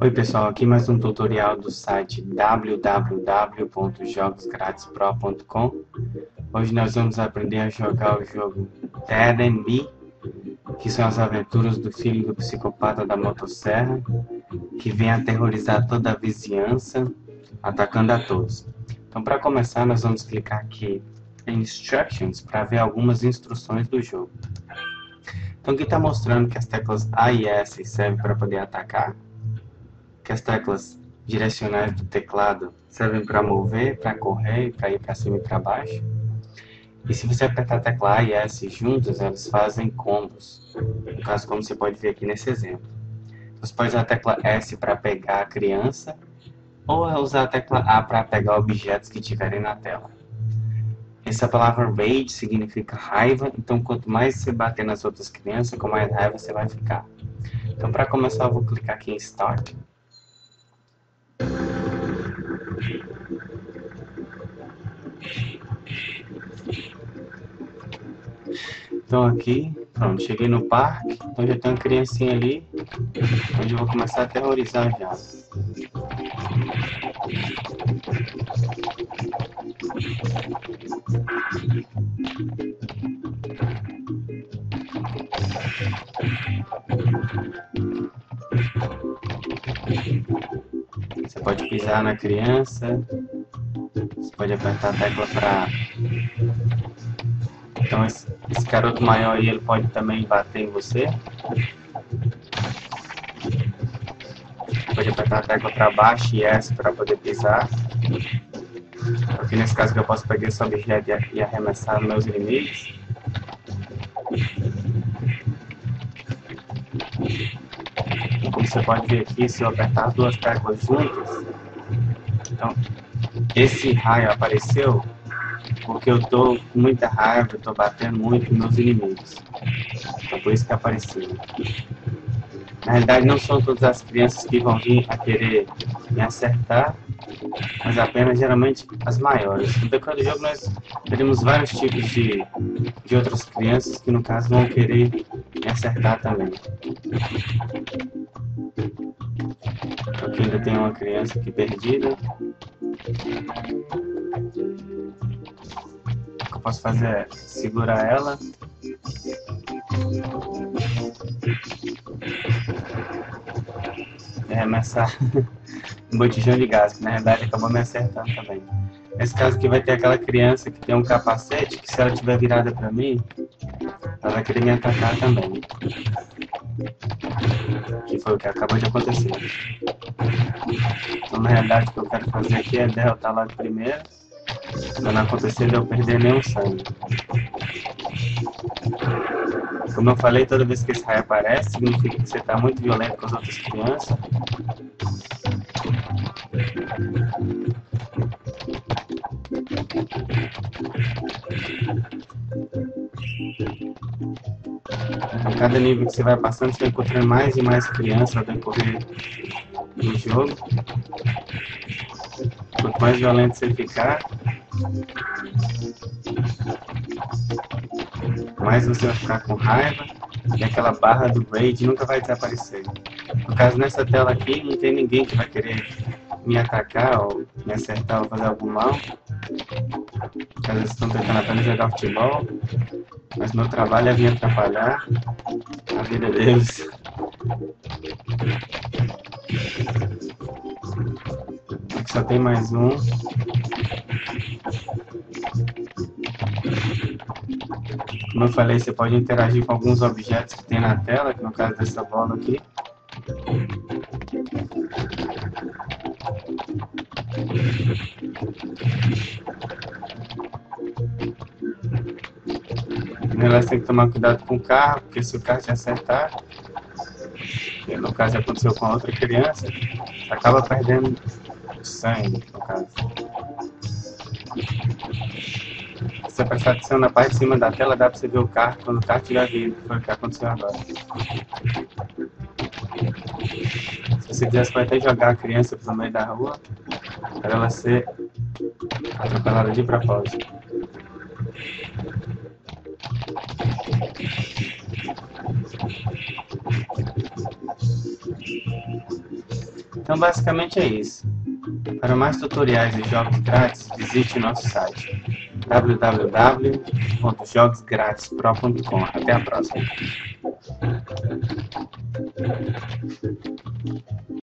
Oi pessoal, aqui mais um tutorial do site www.jogosgratispro.com. Hoje nós vamos aprender a jogar o jogo Dead and Me, que são as aventuras do filho do psicopata da motosserra, que vem aterrorizar toda a vizinhança, atacando a todos. Então, para começar, nós vamos clicar aqui em Instructions para ver algumas instruções do jogo. Então, aqui está mostrando que as teclas A e S servem para poder atacar, que as teclas direcionais do teclado servem para mover, para correr, para ir para cima e para baixo. E se você apertar a tecla A e S juntas, elas fazem combos. No caso, como você pode ver aqui nesse exemplo. Você pode usar a tecla S para pegar a criança, ou usar a tecla A para pegar objetos que tiverem na tela. Essa palavra rage significa raiva, então quanto mais você bater nas outras crianças, com mais raiva você vai ficar. Então, para começar, eu vou clicar aqui em Start. Então aqui, pronto, cheguei no parque, então já tem uma criancinha ali, onde eu vou começar a aterrorizar já. Você pode pisar na criança, você pode apertar a tecla para... Então esse garoto maior aí, ele pode também bater em você. Pode apertar a tecla para baixo e S para poder pisar. Aqui nesse caso que eu posso pegar esse objeto e arremessar nos meus inimigos. E como você pode ver aqui, se eu apertar as duas teclas juntas, então esse raio apareceu porque eu tô com muita raiva, eu tô batendo muito nos meus inimigos. Então por isso que apareceu. Na realidade não são todas as crianças que vão vir a querer me acertar, mas apenas geralmente as maiores. No decorrer do jogo nós teremos vários tipos de outras crianças que no caso vão querer me acertar também. Aqui ainda tem uma criança aqui perdida. O que eu posso fazer é segurar ela. E arremessar um botijão de gás, que na verdade acabou me acertando também. Nesse caso aqui vai ter aquela criança que tem um capacete, que se ela estiver virada para mim, ela vai querer me atacar também. Que foi o que acabou de acontecer. Então na realidade o que eu quero fazer aqui é derrotar lá de primeira, para não acontecer de eu perder nenhum sangue. Como eu falei, toda vez que esse raio aparece, significa que você está muito violento com as outras crianças. Então, cada nível que você vai passando, você vai encontrando mais e mais crianças ao decorrer do jogo. Quanto mais violento você ficar, mais você vai ficar com raiva, e aquela barra do rage nunca vai desaparecer. No caso, nessa tela aqui, não tem ninguém que vai querer me atacar ou me acertar ou fazer algum mal. Às vezes estão tentando apenas jogar futebol, mas meu trabalho é vir atrapalhar a vida deles. Aqui só tem mais um. Como eu falei, você pode interagir com alguns objetos que tem na tela, que no caso dessa bola aqui. Você tem que tomar cuidado com o carro, porque se o carro te acertar, que no caso aconteceu com a outra criança, acaba perdendo sangue, no caso. Se você prestar atenção na parte de cima da tela, dá para você ver o carro quando o carro estiver vindo, que foi o que aconteceu agora. Se você quiser, você pode até jogar a criança pro meio da rua, para ela ser atropelada de propósito. Então basicamente é isso. Para mais tutoriais de jogos grátis, visite nosso site www.jogosgratispro.com. Até a próxima.